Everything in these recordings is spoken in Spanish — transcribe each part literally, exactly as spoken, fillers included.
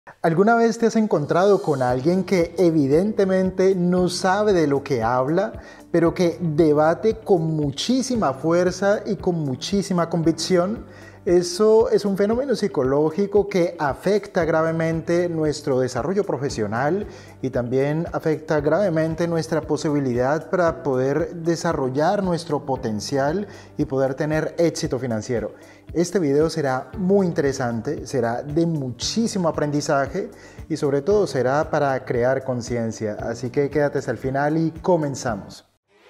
¿Alguna vez te has encontrado con alguien que evidentemente no sabe de lo que habla, pero que debate con muchísima fuerza y con muchísima convicción? Eso es un fenómeno psicológico que afecta gravemente nuestro desarrollo profesional y también afecta gravemente nuestra posibilidad para poder desarrollar nuestro potencial y poder tener éxito financiero. Este video será muy interesante, será de muchísimo aprendizaje y sobre todo será para crear conciencia. Así que quédate hasta el final y comenzamos.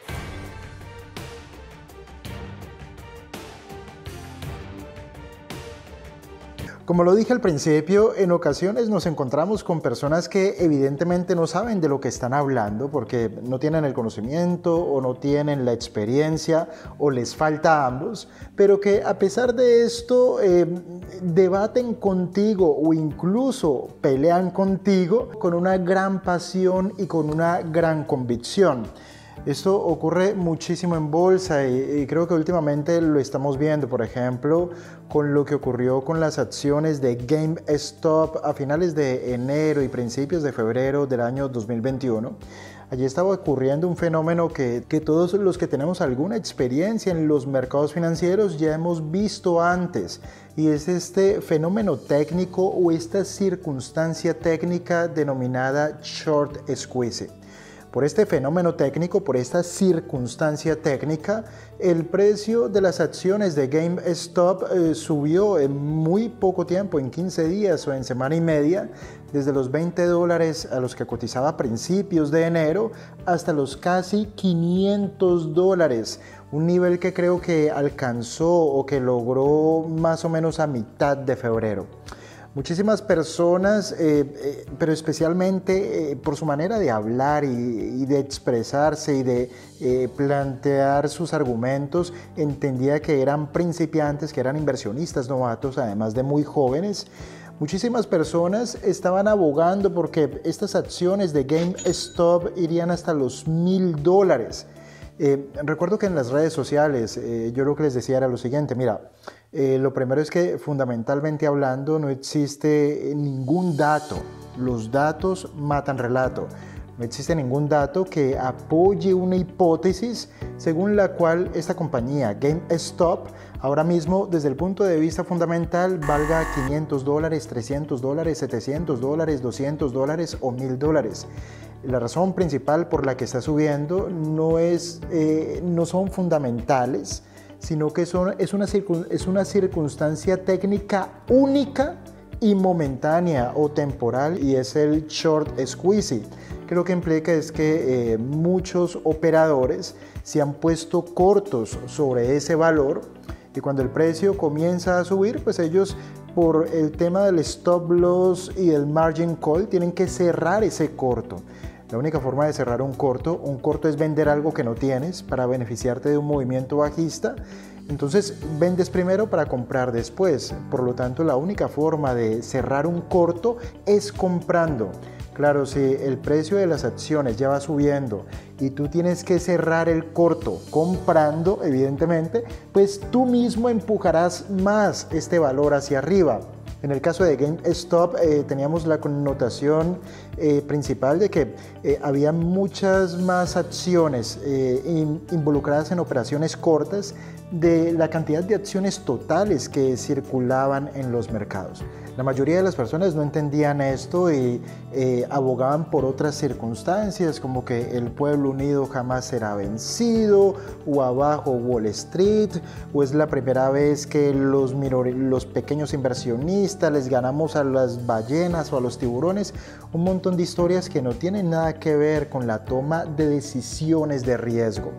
Como lo dije al principio, en ocasiones nos encontramos con personas que evidentemente no saben de lo que están hablando porque no tienen el conocimiento o no tienen la experiencia o les falta ambos, pero que a pesar de esto eh, debaten contigo o incluso pelean contigo con una gran pasión y con una gran convicción. Esto ocurre muchísimo en bolsa y, y creo que últimamente lo estamos viendo, por ejemplo, con lo que ocurrió con las acciones de GameStop a finales de enero y principios de febrero del año dos mil veintiuno. Allí estaba ocurriendo un fenómeno que, que todos los que tenemos alguna experiencia en los mercados financieros ya hemos visto antes, y es este fenómeno técnico o esta circunstancia técnica denominada short squeeze. Por este fenómeno técnico, por esta circunstancia técnica, el precio de las acciones de GameStop eh, subió en muy poco tiempo, en quince días o en semana y media, desde los veinte dólares a los que cotizaba a principios de enero hasta los casi quinientos dólares, un nivel que creo que alcanzó o que logró más o menos a mitad de febrero. Muchísimas personas, eh, eh, pero especialmente eh, por su manera de hablar y, y de expresarse y de eh, plantear sus argumentos, entendía que eran principiantes, que eran inversionistas novatos, además de muy jóvenes. Muchísimas personas estaban abogando porque estas acciones de GameStop irían hasta los mil dólares. Eh, recuerdo que en las redes sociales eh, yo lo que les decía era lo siguiente: mira, eh, lo primero es que fundamentalmente hablando no existe ningún dato, los datos matan relato, no existe ningún dato que apoye una hipótesis según la cual esta compañía GameStop ahora mismo desde el punto de vista fundamental valga quinientos dólares, trescientos dólares, setecientos dólares, doscientos dólares o mil dólares. La razón principal por la que está subiendo no, es, eh, no son fundamentales, sino que son, es, una es una circunstancia técnica única y momentánea o temporal, y es el short squeeze, que lo que implica es que eh, muchos operadores se han puesto cortos sobre ese valor, y cuando el precio comienza a subir, pues ellos, por el tema del stop loss y el margin call, tienen que cerrar ese corto. La única forma de cerrar un corto, un corto es vender algo que no tienes para beneficiarte de un movimiento bajista. Entonces vendes primero para comprar después. Por lo tanto, la única forma de cerrar un corto es comprando. Claro, si el precio de las acciones ya va subiendo y tú tienes que cerrar el corto comprando, evidentemente, pues tú mismo empujarás más este valor hacia arriba. En el caso de GameStop eh, teníamos la connotación eh, principal de que eh, había muchas más acciones eh, in, involucradas en operaciones cortas de la cantidad de acciones totales que circulaban en los mercados. La mayoría de las personas no entendían esto y eh, abogaban por otras circunstancias, como que el pueblo unido jamás será vencido, o abajo Wall Street, o es la primera vez que los, los pequeños inversionistas les ganamos a las ballenas o a los tiburones. Un montón de historias que no tienen nada que ver con la toma de decisiones de riesgo.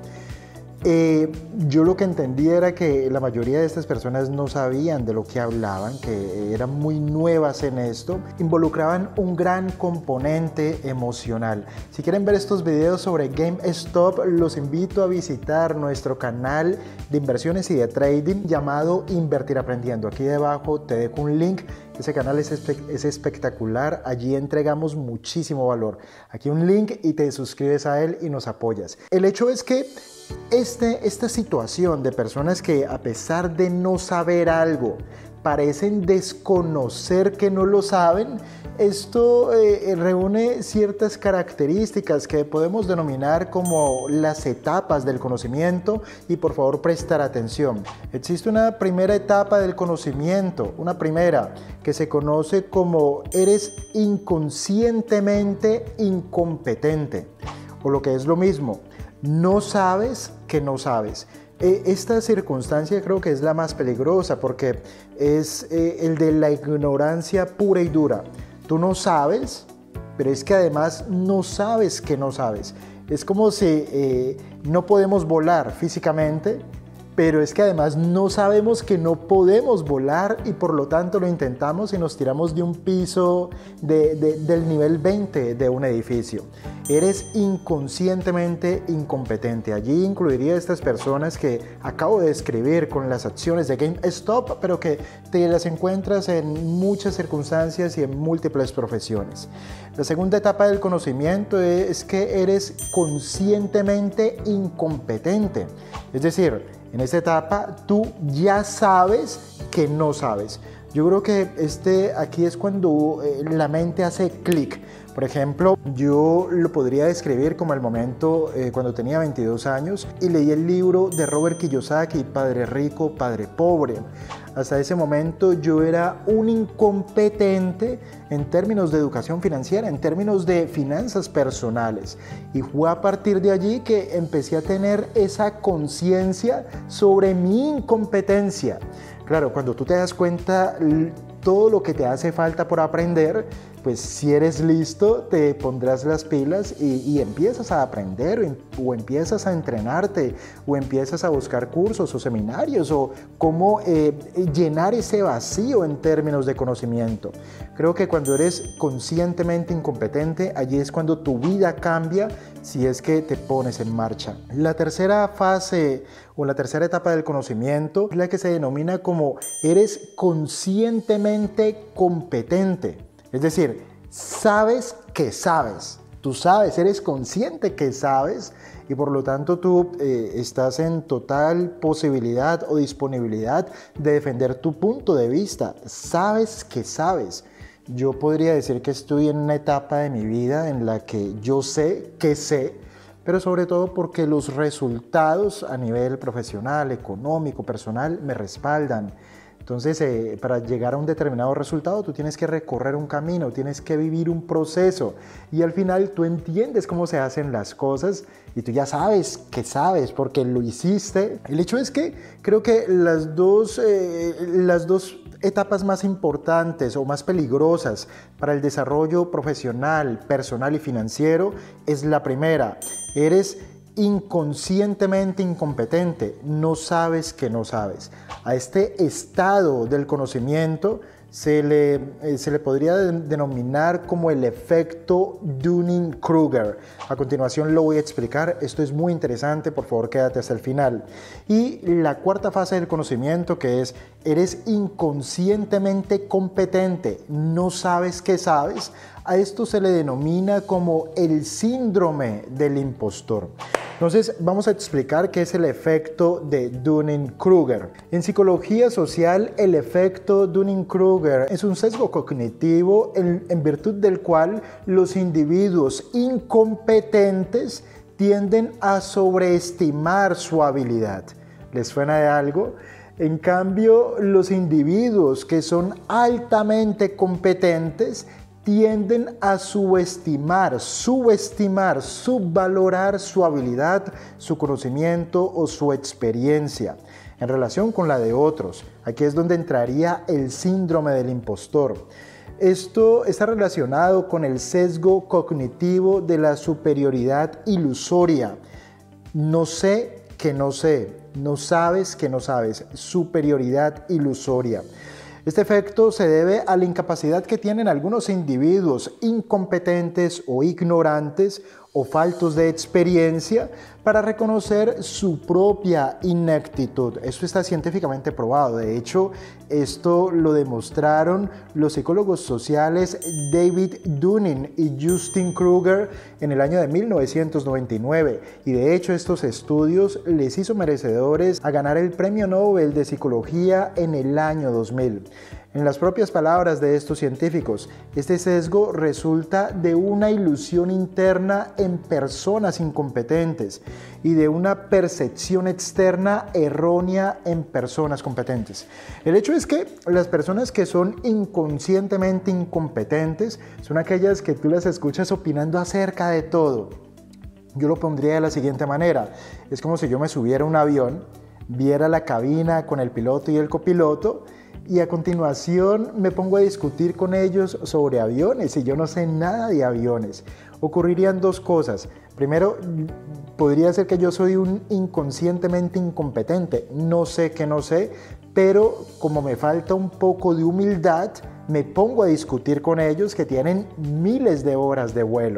Eh, yo lo que entendí era que la mayoría de estas personas no sabían de lo que hablaban, que eran muy nuevas en esto, involucraban un gran componente emocional. Si quieren ver estos videos sobre GameStop, los invito a visitar nuestro canal de inversiones y de trading llamado Invertir Aprendiendo. Aquí debajo te dejo un link. Ese canal es, espe es espectacular, allí entregamos muchísimo valor. Aquí un link y te suscribes a él y nos apoyas. El hecho es que Este, esta situación de personas que, a pesar de no saber algo, parecen desconocer que no lo saben, esto eh, reúne ciertas características que podemos denominar como las etapas del conocimiento y por favor prestar atención. Existe una primera etapa del conocimiento, una primera que se conoce como eres inconscientemente incompetente, o lo que es lo mismo, no sabes que no sabes. Esta circunstancia creo que es la más peligrosa porque es eh, el de la ignorancia pura y dura. Tú no sabes, pero es que además no sabes que no sabes. Es como si eh, no podemos volar físicamente, pero es que además no sabemos que no podemos volar y por lo tanto lo intentamos y nos tiramos de un piso de, de, del nivel veinte de un edificio. Eres inconscientemente incompetente. Allí incluiría a estas personas que acabo de describir con las acciones de GameStop, pero que te las encuentras en muchas circunstancias y en múltiples profesiones. La segunda etapa del conocimiento es que eres conscientemente incompetente. Es decir, en esta etapa tú ya sabes que no sabes. Yo creo que este, aquí es cuando eh, la mente hace clic. Por ejemplo, yo lo podría describir como el momento eh, cuando tenía veintidós años y leí el libro de Robert Kiyosaki, Padre Rico, Padre Pobre. Hasta ese momento yo era un incompetente en términos de educación financiera, en términos de finanzas personales. Y fue a partir de allí que empecé a tener esa conciencia sobre mi incompetencia. Claro, cuando tú te das cuenta todo lo que te hace falta por aprender, pues si eres listo te pondrás las pilas y, y empiezas a aprender o, o empiezas a entrenarte o empiezas a buscar cursos o seminarios o cómo eh, llenar ese vacío en términos de conocimiento. Creo que cuando eres conscientemente incompetente, allí es cuando tu vida cambia si es que te pones en marcha. La tercera fase o la tercera etapa del conocimiento es la que se denomina como eres conscientemente competente. Es decir, sabes que sabes, tú sabes, eres consciente que sabes y por lo tanto tú eh, estás en total posibilidad o disponibilidad de defender tu punto de vista, sabes que sabes. Yo podría decir que estoy en una etapa de mi vida en la que yo sé que sé, pero sobre todo porque los resultados a nivel profesional, económico, personal me respaldan. Entonces, eh, para llegar a un determinado resultado, tú tienes que recorrer un camino, tienes que vivir un proceso y al final tú entiendes cómo se hacen las cosas y tú ya sabes que sabes porque lo hiciste. El hecho es que creo que las dos, eh, las dos etapas más importantes o más peligrosas para el desarrollo profesional, personal y financiero es la primera. Eres inconscientemente incompetente, no sabes que no sabes. A este estado del conocimiento se le, eh, se le podría de, denominar como el efecto Dunning-Kruger. A continuación lo voy a explicar, esto es muy interesante, por favor quédate hasta el final. Y la cuarta fase del conocimiento, que es eres inconscientemente competente, no sabes que sabes, a esto se le denomina como el síndrome del impostor. Entonces vamos a explicar qué es el efecto de Dunning-Kruger. En psicología social, el efecto Dunning-Kruger es un sesgo cognitivo en, en virtud del cual los individuos incompetentes tienden a sobreestimar su habilidad. ¿Les suena de algo? En cambio, los individuos que son altamente competentes tienden a subestimar, subestimar, subvalorar su habilidad, su conocimiento o su experiencia en relación con la de otros. Aquí es donde entraría el síndrome del impostor. Esto está relacionado con el sesgo cognitivo de la superioridad ilusoria. No sé que no sé, no sabes que no sabes, superioridad ilusoria. Este efecto se debe a la incapacidad que tienen algunos individuos incompetentes o ignorantes o faltos de experiencia para reconocer su propia ineptitud. Esto está científicamente probado. De hecho, esto lo demostraron los psicólogos sociales David Dunning y Justin Kruger en el año de mil novecientos noventa y nueve. Y de hecho, estos estudios les hizo merecedores a ganar el Premio Nobel de Psicología en el año dos mil. En las propias palabras de estos científicos, este sesgo resulta de una ilusión interna en personas incompetentes y de una percepción externa errónea en personas competentes. El hecho es que las personas que son inconscientemente incompetentes son aquellas que tú las escuchas opinando acerca de todo. Yo lo pondría de la siguiente manera: es como si yo me subiera a un avión, viera la cabina con el piloto y el copiloto, y a continuación me pongo a discutir con ellos sobre aviones y yo no sé nada de aviones. Ocurrirían dos cosas. Primero, podría ser que yo soy un inconscientemente incompetente, no sé que no sé, pero como me falta un poco de humildad, me pongo a discutir con ellos que tienen miles de horas de vuelo.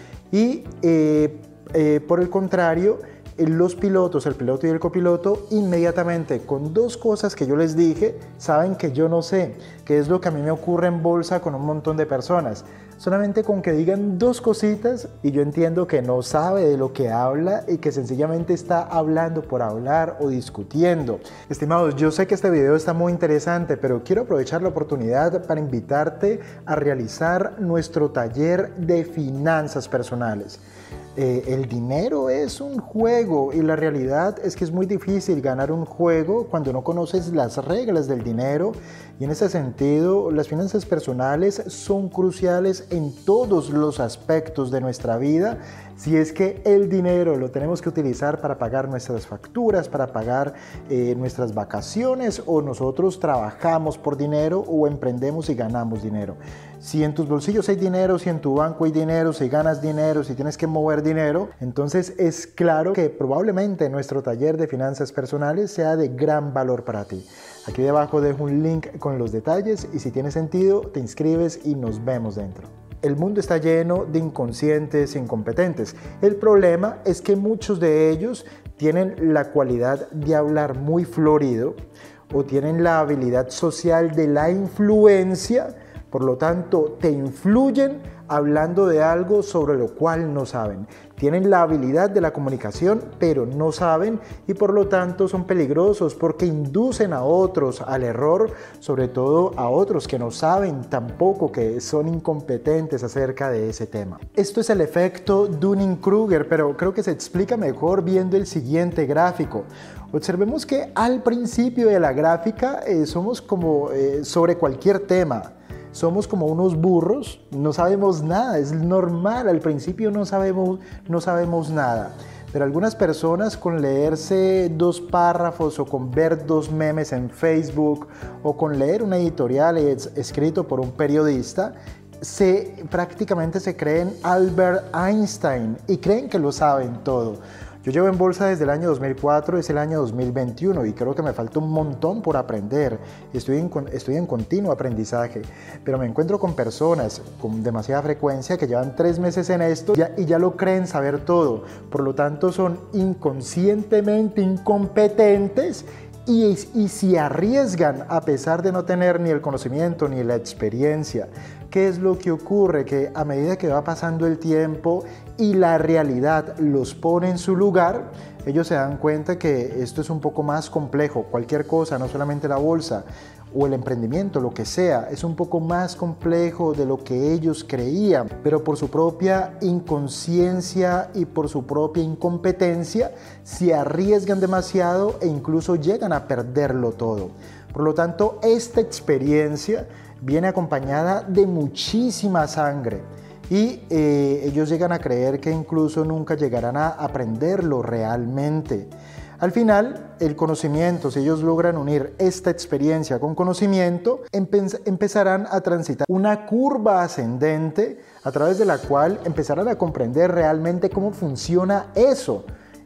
Y eh, eh, por el contrario, los pilotos, el piloto y el copiloto, inmediatamente con dos cosas que yo les dije, saben que yo no sé, que es lo que a mí me ocurre en bolsa con un montón de personas. Solamente con que digan dos cositas y yo entiendo que no sabe de lo que habla y que sencillamente está hablando por hablar o discutiendo. Estimados, yo sé que este video está muy interesante, pero quiero aprovechar la oportunidad para invitarte a realizar nuestro taller de finanzas personales. Eh, el dinero es un juego y la realidad es que es muy difícil ganar un juego cuando no conoces las reglas del dinero, y en ese sentido las finanzas personales son cruciales en todos los aspectos de nuestra vida. Si es que el dinero lo tenemos que utilizar para pagar nuestras facturas, para pagar eh, nuestras vacaciones, o nosotros trabajamos por dinero o emprendemos y ganamos dinero. Si en tus bolsillos hay dinero, si en tu banco hay dinero, si ganas dinero, si tienes que mover dinero, entonces es claro que probablemente nuestro taller de finanzas personales sea de gran valor para ti. Aquí debajo dejo un link con los detalles y si tiene sentido te inscribes y nos vemos dentro. El mundo está lleno de inconscientes e incompetentes. El problema es que muchos de ellos tienen la cualidad de hablar muy florido o tienen la habilidad social de la influencia. Por lo tanto, te influyen hablando de algo sobre lo cual no saben. Tienen la habilidad de la comunicación, pero no saben, y por lo tanto son peligrosos porque inducen a otros al error, sobre todo a otros que no saben tampoco, que son incompetentes acerca de ese tema. Esto es el efecto Dunning-Kruger, pero creo que se explica mejor viendo el siguiente gráfico. Observemos que al principio de la gráfica eh, somos como eh, sobre cualquier tema. Somos como unos burros, no sabemos nada, es normal, al principio no sabemos, no sabemos nada. Pero algunas personas con leerse dos párrafos o con ver dos memes en Facebook o con leer un editorial escrito por un periodista, se, prácticamente se creen Albert Einstein y creen que lo saben todo. Yo llevo en bolsa desde el año dos mil cuatro, es el año dos mil veintiuno y creo que me falta un montón por aprender. Estoy en, estoy en continuo aprendizaje, pero me encuentro con personas con demasiada frecuencia que llevan tres meses en esto ya, y ya lo creen saber todo. Por lo tanto, son inconscientemente incompetentes y, y se arriesgan a pesar de no tener ni el conocimiento ni la experiencia. ¿Qué es lo que ocurre? Que a medida que va pasando el tiempo y la realidad los pone en su lugar, ellos se dan cuenta que esto es un poco más complejo. Cualquier cosa, no solamente la bolsa o el emprendimiento, lo que sea, es un poco más complejo de lo que ellos creían, pero por su propia inconsciencia y por su propia incompetencia se arriesgan demasiado e incluso llegan a perderlo todo. Por lo tanto, esta experiencia viene acompañada de muchísima sangre y eh, ellos llegan a creer que incluso nunca llegarán a aprenderlo realmente. Al final, el conocimiento, si ellos logran unir esta experiencia con conocimiento, empe- empezarán a transitar una curva ascendente a través de la cual empezarán a comprender realmente cómo funciona eso.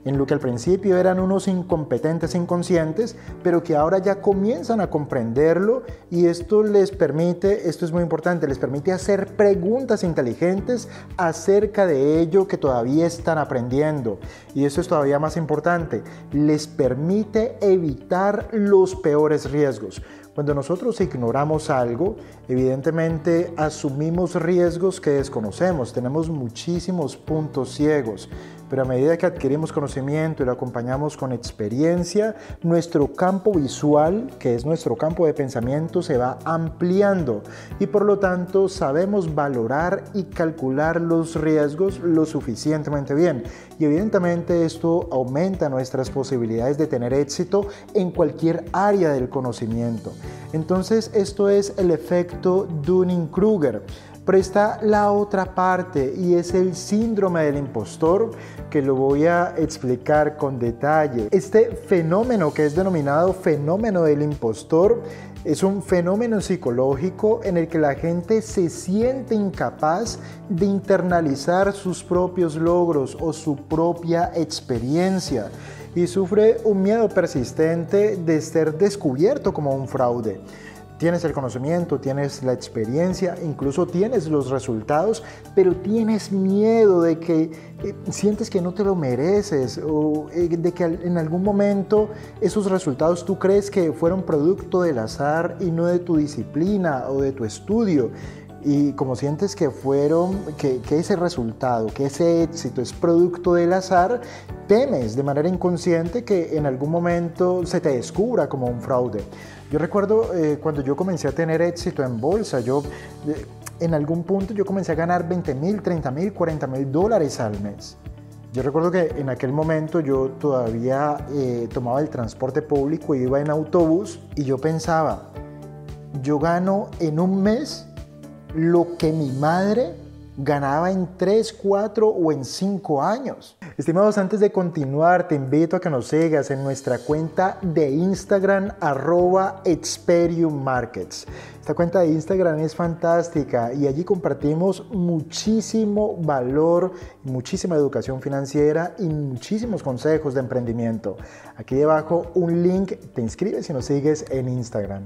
en lo que al principio eran unos incompetentes inconscientes, pero que ahora ya comienzan a comprenderlo, y esto les permite, esto es muy importante, les permite hacer preguntas inteligentes acerca de ello que todavía están aprendiendo. Y eso es todavía más importante, les permite evitar los peores riesgos. Cuando nosotros ignoramos algo, evidentemente asumimos riesgos que desconocemos, tenemos muchísimos puntos ciegos, pero a medida que adquirimos conocimiento y lo acompañamos con experiencia, nuestro campo visual, que es nuestro campo de pensamiento, se va ampliando y por lo tanto sabemos valorar y calcular los riesgos lo suficientemente bien. Y evidentemente esto aumenta nuestras posibilidades de tener éxito en cualquier área del conocimiento. Entonces esto es el efecto Dunning-Kruger. Pero está la otra parte, y es el síndrome del impostor, que lo voy a explicar con detalle. Este fenómeno, que es denominado fenómeno del impostor, es un fenómeno psicológico en el que la gente se siente incapaz de internalizar sus propios logros o su propia experiencia, y sufre un miedo persistente de ser descubierto como un fraude. Tienes el conocimiento, tienes la experiencia, incluso tienes los resultados, pero tienes miedo de que eh, sientes que no te lo mereces, o eh, de que en algún momento esos resultados tú crees que fueron producto del azar y no de tu disciplina o de tu estudio. Y como sientes que fueron, que, que ese resultado, que ese éxito es producto del azar, temes de manera inconsciente que en algún momento se te descubra como un fraude. Yo recuerdo eh, cuando yo comencé a tener éxito en bolsa, yo eh, en algún punto yo comencé a ganar veinte mil, treinta mil, cuarenta mil dólares al mes. Yo recuerdo que en aquel momento yo todavía eh, tomaba el transporte público y iba en autobús, y yo pensaba, yo gano en un mes lo que mi madre ganaba en tres, cuatro o en cinco años. Estimados, antes de continuar, te invito a que nos sigas en nuestra cuenta de Instagram, arroba Experium Markets. Esta cuenta de Instagram es fantástica y allí compartimos muchísimo valor, muchísima educación financiera y muchísimos consejos de emprendimiento. Aquí debajo un link, te inscribes y nos sigues en Instagram.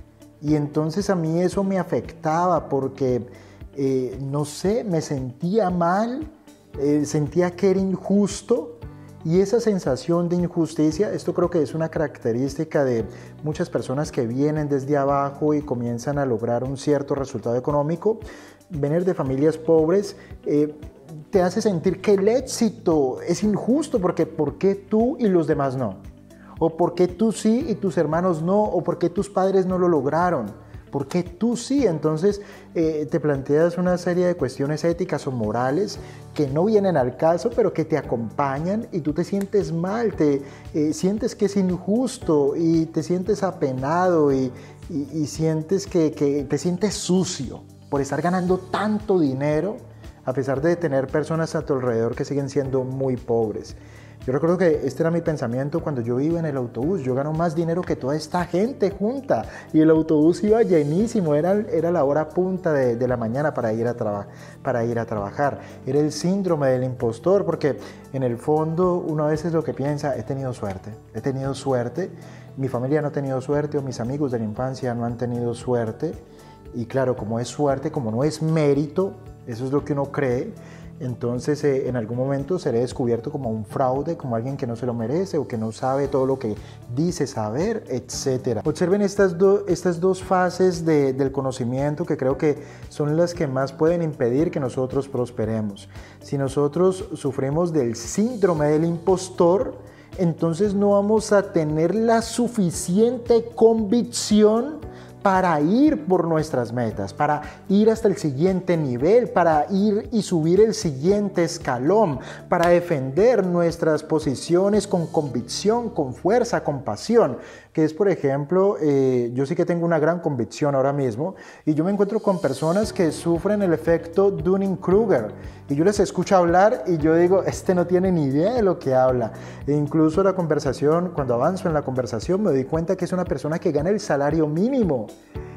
Y entonces a mí eso me afectaba porque, eh, no sé, me sentía mal, eh, sentía que era injusto, y esa sensación de injusticia, esto creo que es una característica de muchas personas que vienen desde abajo y comienzan a lograr un cierto resultado económico. Venir de familias pobres eh, te hace sentir que el éxito es injusto, porque ¿por qué tú y los demás no? ¿O por qué tú sí y tus hermanos no? ¿O por qué tus padres no lo lograron? ¿Por qué tú sí? Entonces eh, te planteas una serie de cuestiones éticas o morales que no vienen al caso, pero que te acompañan, y tú te sientes mal, te eh, sientes que es injusto y te sientes apenado y, y, y sientes que, que te sientes sucio por estar ganando tanto dinero, a pesar de tener personas a tu alrededor que siguen siendo muy pobres. Yo recuerdo que este era mi pensamiento cuando yo iba en el autobús. Yo gano más dinero que toda esta gente junta, y el autobús iba llenísimo, era, era la hora punta de, de la mañana para ir, a traba, para ir a trabajar. Era el síndrome del impostor, porque en el fondo uno a veces lo que piensa, he tenido suerte, he tenido suerte, mi familia no ha tenido suerte, o mis amigos de la infancia no han tenido suerte, y claro, como es suerte, como no es mérito, eso es lo que uno cree. Entonces eh, en algún momento seré descubierto como un fraude, como alguien que no se lo merece o que no sabe todo lo que dice saber, etcétera. Observen estas, do, estas dos fases de, del conocimiento, que creo que son las que más pueden impedir que nosotros prosperemos. Si nosotros sufrimos del síndrome del impostor, entonces no vamos a tener la suficiente convicción para ir por nuestras metas, para ir hasta el siguiente nivel, para ir y subir el siguiente escalón, para defender nuestras posiciones con convicción, con fuerza, con pasión, que es, por ejemplo, eh, yo sí que tengo una gran convicción ahora mismo, y yo me encuentro con personas que sufren el efecto Dunning-Kruger, y yo les escucho hablar y yo digo, este no tiene ni idea de lo que habla. E incluso la conversación, cuando avanzo en la conversación, me doy cuenta que es una persona que gana el salario mínimo.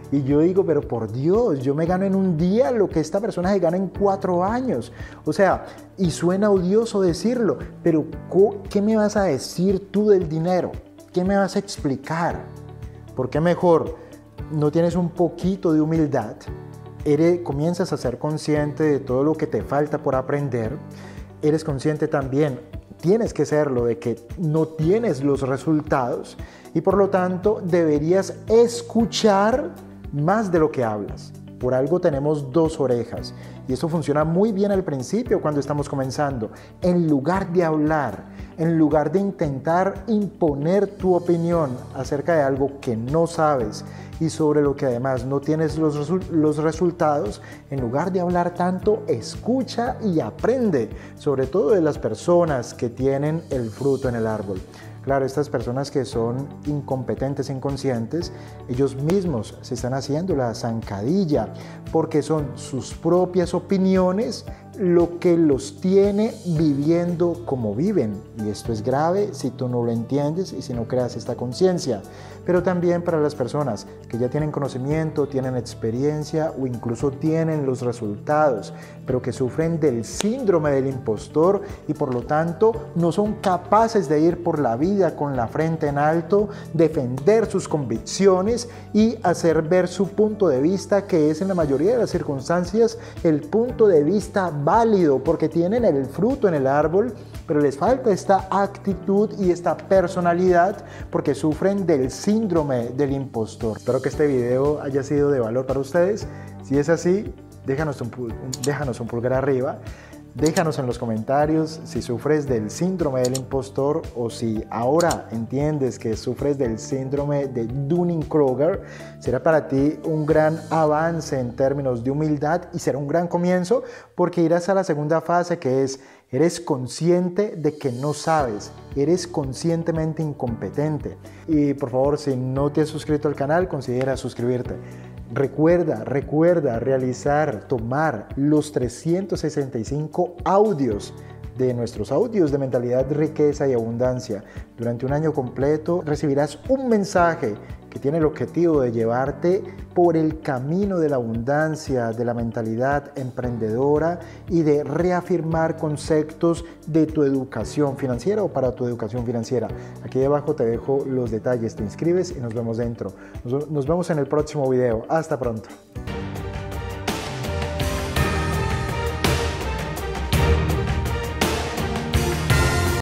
Y yo digo, pero por Dios, yo me gano en un día lo que esta persona se gana en cuatro años. O sea, y suena odioso decirlo, pero ¿qué me vas a decir tú del dinero? ¿Qué me vas a explicar? ¿Por qué mejor no tienes un poquito de humildad? Eres, comienzas a ser consciente de todo lo que te falta por aprender. Eres consciente también, tienes que serlo, de que no tienes los resultados y por lo tanto deberías escuchar más de lo que hablas. Por algo tenemos dos orejas y esto funciona muy bien al principio cuando estamos comenzando. En lugar de hablar, en lugar de intentar imponer tu opinión acerca de algo que no sabes y sobre lo que además no tienes los, resu- los resultados, en lugar de hablar tanto, escucha y aprende, sobre todo de las personas que tienen el fruto en el árbol. Claro, estas personas que son incompetentes, inconscientes, ellos mismos se están haciendo la zancadilla porque son sus propias opiniones lo que los tiene viviendo como viven. Y esto es grave si tú no lo entiendes y si no creas esta conciencia. Pero también para las personas que ya tienen conocimiento, tienen experiencia o incluso tienen los resultados, pero que sufren del síndrome del impostor y por lo tanto no son capaces de ir por la vida con la frente en alto, defender sus convicciones y hacer ver su punto de vista, que es en la mayoría de las circunstancias el punto de vista válido, porque tienen el fruto en el árbol, pero les falta esta actitud y esta personalidad porque sufren del síndrome del impostor. Espero que este video haya sido de valor para ustedes. Si es así, déjanos un, déjanos un pulgar arriba. Déjanos en los comentarios si sufres del síndrome del impostor o si ahora entiendes que sufres del síndrome de Dunning-Kruger. Será para ti un gran avance en términos de humildad y será un gran comienzo porque irás a la segunda fase, que es: eres consciente de que no sabes, eres conscientemente incompetente. Y por favor, si no te has suscrito al canal, considera suscribirte. Recuerda, recuerda realizar, tomar los trescientos sesenta y cinco audios de nuestros audios de mentalidad, riqueza y abundancia. Durante un año completo recibirás un mensaje que tiene el objetivo de llevarte por el camino de la abundancia, de la mentalidad emprendedora y de reafirmar conceptos de tu educación financiera o para tu educación financiera. Aquí debajo te dejo los detalles, te inscribes y nos vemos dentro. Nos, nos vemos en el próximo video. Hasta pronto.